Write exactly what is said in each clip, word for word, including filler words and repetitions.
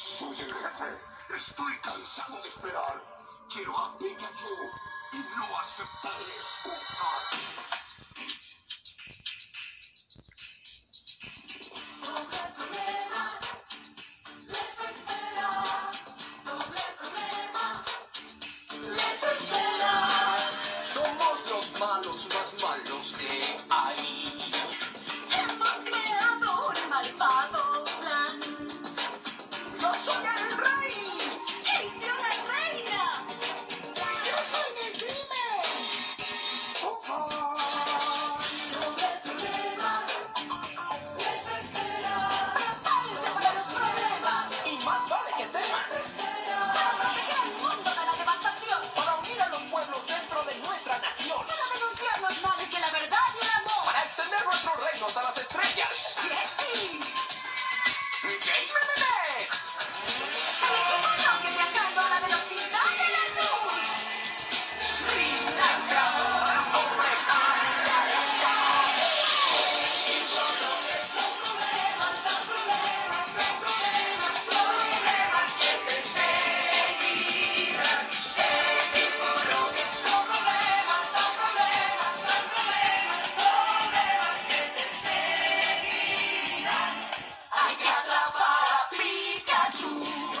Soy el jefe. Estoy cansado de esperar. Quiero a Pikachu y no aceptaré excusas. Doble problema, les espera. Doble problema, les espera. Somos los malos más malos que hay. Hemos creado un malvado plan. ¡Yo soy el rey! ¡Y yo la reina! ¡Yo soy el crimen! ¡Ufa! Doble problema, les espera. Prepárense para los problemas. Y más vale que temas. Les espera. Para proteger al mundo de la devastación. Para unir a los pueblos dentro de nuestra nación. Para denunciar los males de la verdad y el amor. Para extender nuestros reinos a las estrellas. ¡Jessie! ¡Jiménez! ¡Aunque viajando a la velocidad de la luz! ¡Sri Lanka! ¡Hombre! Son problemas, son problemas, son problemas, problemas que te seguirán. El tipo Rocket son problemas, son problemas, son problemas, problemas que te seguirán. Hay que atrapar a Pikachu.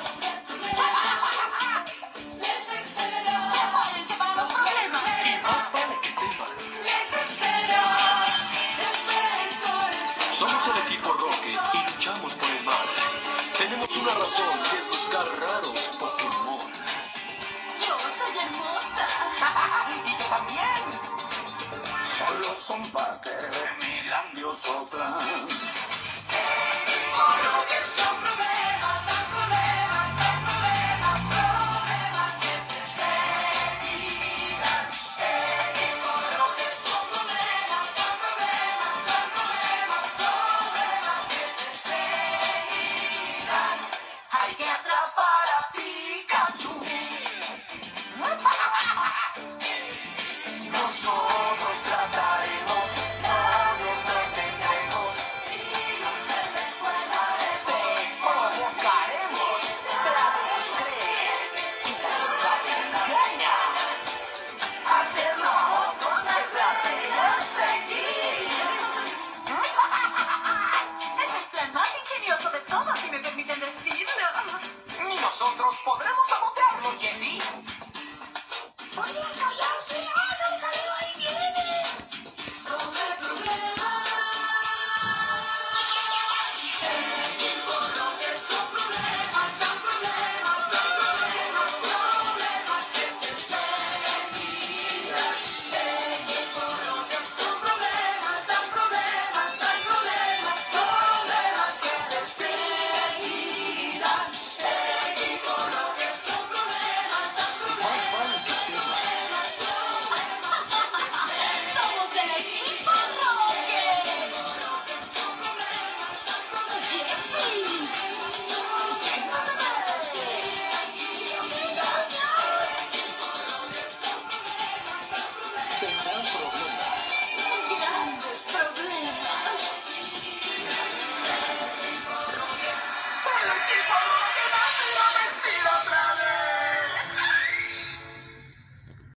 Les espera. Prepárense para los problemas. Y más vale que teman. Les espera. Defensores del Somos el mal. equipo Rocket y luchamos por el mal. Tenemos una razón, que es buscar raros Pokémon. Yo soy hermosa. ¡Y yo también! Solo son parte de mi grandioso plan.